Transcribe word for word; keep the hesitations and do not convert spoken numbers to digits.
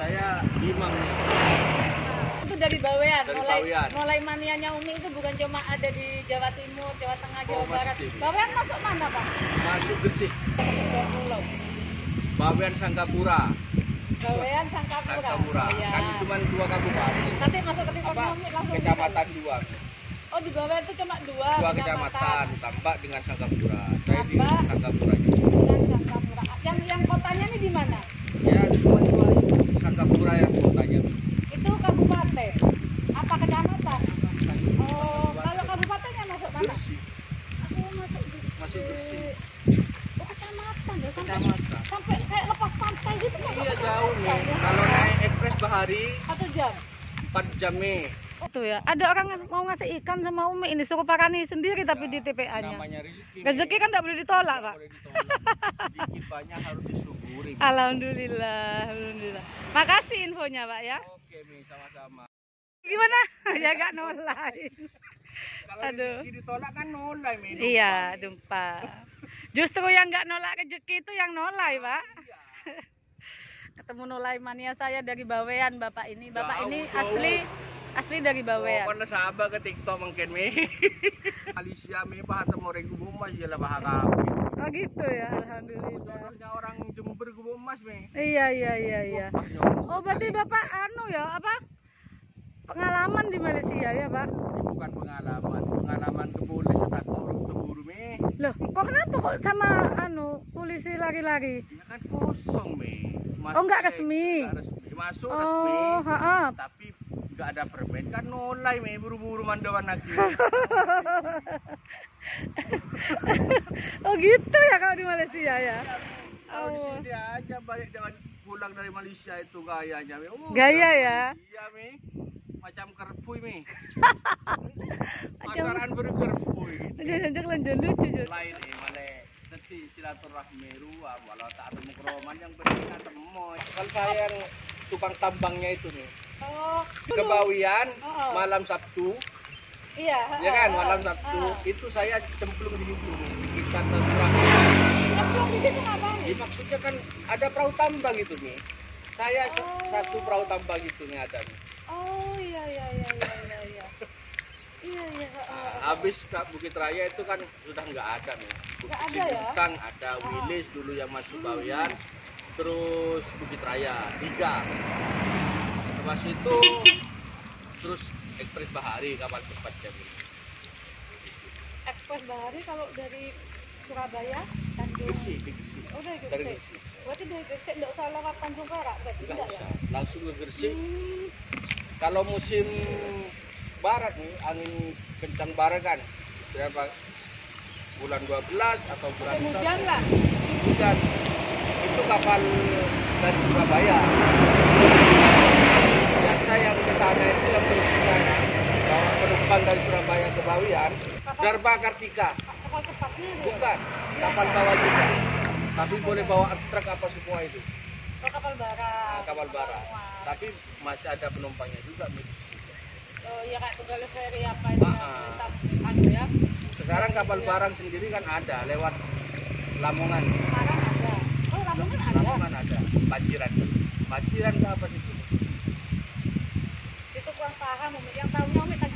saya Imam nih. Itu dari Bawean. Dari mulai, Bawean. mulai manianya Umi itu bukan cuma ada di Jawa Timur, Jawa Tengah, Jawa Oh, Barat. masih di- Bawean masuk mana, Pak? Masuk Gresik. Ke Pulau. Bawean Sangkapura. Bawean Sangkapura. Sangkapura. Oh, iya. Kan cuma dua kabupaten. Nanti masuk ke timur Apa? Umi langsung. Kecamatan dua. Oh, di Bawean itu cuma dua, Dua kecamatan, tambah dengan Sangkapura. Saya di Tambah. Sangkapura juga. Dengan Sangkapura. Yang yang kotanya nih di mana? Ya, cuma dua Sangkapura yang kotanya. Itu kabupaten. Apa kecamatan? Oh, kalau kabupatennya masuk mana? Gresik. Aku masuk di Masih Gresik. Oh, kecamatan ya, sampai Kecamatan. sampai kayak lepas pantai gitu masuk Iya ke jauh nih. kecamatan, ya? Kalau naik ekspres Bahari Satu jam. empat jam nih. Itu ya. Ada orang yang mau ngasih ikan sama Umi ini suruh parani sendiri tapi di T P A-nya. Namanya rezeki. Rezeki kan tidak boleh ditolak, Pak. Boleh ditolak. Sedikit banyak harus disyukuri. Alhamdulillah, alhamdulillah. Makasih infonya, Pak ya. Oke, Mi, sama-sama. Gimana? Ya gak nolai. Kalau Aduh. rezeki ditolak kan nolai, Mi. Iya, dumpa. Justru yang nggak nolak rezeki itu yang nolai, Pak. Iya. Ketemu nolai mania saya dari Bawean, Bapak ini. Bapak Jauh, ini jauh. asli asli dari Bawean. Pokoknya sahabat ke TikTok mungkin, Mi. Malaysia, Mi, pahat sama orang Gubumas jelah bahasa. Oh gitu ya, alhamdulillah. Contohnya orang Jember Gubumas, Mi. Iya, iya, iya, iya. Oh, berarti Bapak anu ya, apa? Pengalaman di Malaysia ya, Pak? Bukan pengalaman, pengalaman kebuli setak orang teburu, Mi. Loh, kok kenapa kok sama anu polisi lari-lari? Ya kan kosong, Mi. Oh, nggak resmi. Nggak resmi. Masuk Oh, resmi. heeh. Tapi nggak ada permen kan nolai, Mi. Buru-buru mandawan lagi. Oh gitu ya kalau di Malaysia ya. Kalau di Oh. sini aja balik dari pulang dari Malaysia itu gayanya, Mi. Oh, Gaya ya. Iya, Mi. Macam kerpui, Mi. Pasaran berkerpui. Jangan lanjut lucu Jun. Lain eh male nanti silaturahmi ruang walau tak ada mukroman yang penting ketemu. Kan saya yang tukang tambangnya itu nih. Oh. Ke Bawean Oh. malam Sabtu, Iya. ya kan oh, malam oh, Sabtu oh. itu saya cemplung di situ sekitar silaturahmi. Nyemplung di situ ngapain? Jadi maksudnya kan ada perahu tambang itu nih. Saya Oh. satu perahu tambang itu nih ada nih. Oh iya iya iya iya iya iya. Iya iya. oh, oh, oh. Habis ke Bukit Raya itu kan sudah nggak ada nih. Nggak ada ya? Bintang ada, Oh. Wilis dulu yang masuk Hmm. Bawean, terus Bukit Raya tiga. Habis itu terus Ekspres Bahari kapal cepat jam ini. Ekspres Bahari kalau dari Surabaya Tanjung. Gresik, di Gresik. Oh dari Dari Gresik. Gresik. Berarti dari Gresik nggak usah lewat Tanjung Perak berarti Nggak tidak ya? usah, langsung ke Gresik. Hmm. Kalau musim barat nih, angin kencang barat kan, berapa bulan dua belas atau bulan Musim satu. hujan lah. Hujan. Itu kapal dari Surabaya. Biasa yang ke sana itu yang pergi ke sana, bawa penumpang dari Surabaya ke Bawean, Kapal- Darba Kartika. Kapal cepatnya itu. Bukan, kapal bawah juga. Tapi boleh bawa truk apa semua itu. Oh, kapal bara. Nah, kapal bara. Wah. Tapi masih ada penumpangnya juga. Mi. Oh iya kayak tunggal ferry apa itu Ah, yang ah. tetap anu ya. Sekarang kapal barang sendiri kan ada lewat Lamongan. Sekarang ada. Oh Lamongan ada. Lamongan ada. Paciran. Paciran ke apa itu? Itu kurang paham Umi. Yang tahunya Umi